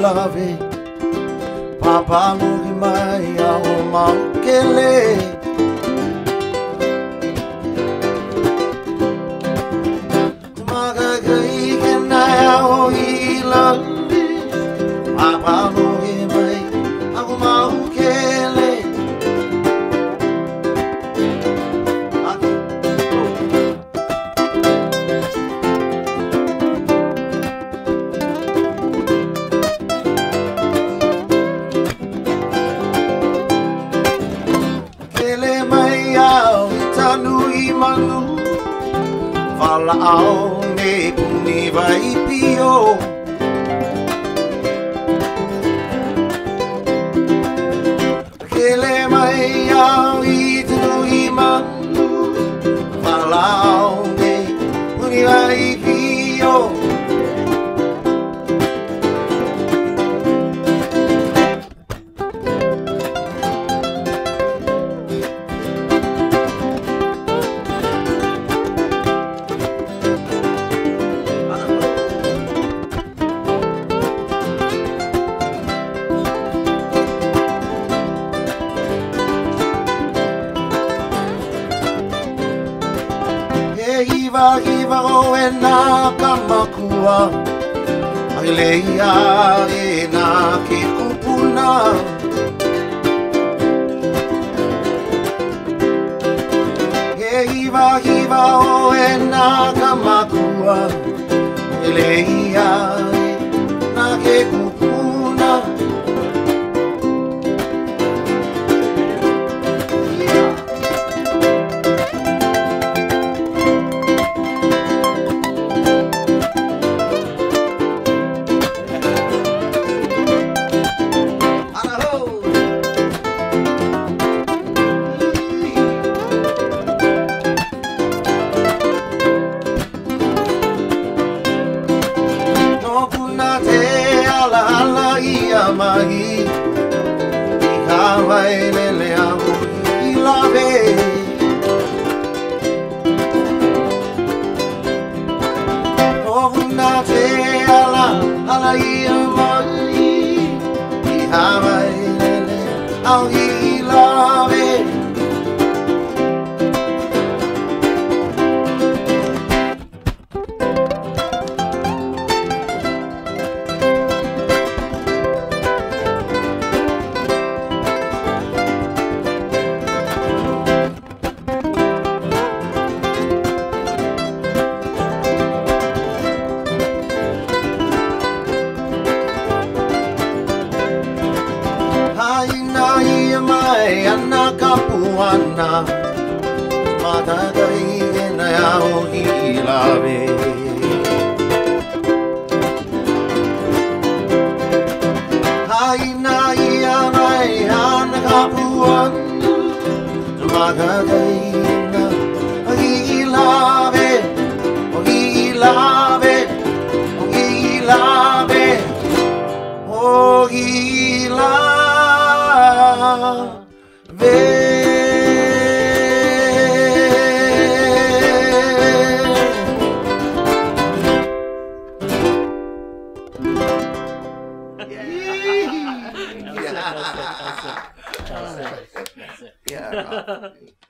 love Papa mugi mai au maukele Maga gai kenai au I love Papa mugi mai au maukele Manu Fala au me puni vai pio Kele mai au I tunu I manu Fala au me puni vai pio Hiva o e nā kamakua Ai leia e nā ke kupuna Hiva o e nā kamakua Ai leia e nā ke kupuna Mahi I kawai lele au I love O huna te ala I mahi I kawai lele au I love Ana kapuana Mata gai e na au I lave Haina ia mai ana kapuana Mata gai e na I lave I lave I lave Oh I lave That's it. Yeah.